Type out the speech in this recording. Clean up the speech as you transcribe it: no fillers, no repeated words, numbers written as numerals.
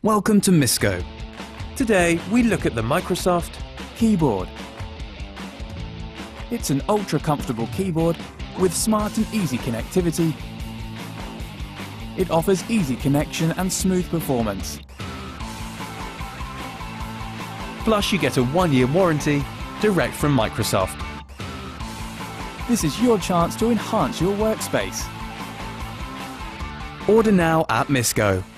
Welcome to Misco. Today we look at the Microsoft keyboard. It's an ultra comfortable keyboard with smart and easy connectivity. It offers easy connection and smooth performance. Plus you get a 1-year warranty direct from Microsoft. This is your chance to enhance your workspace. Order now at Misco.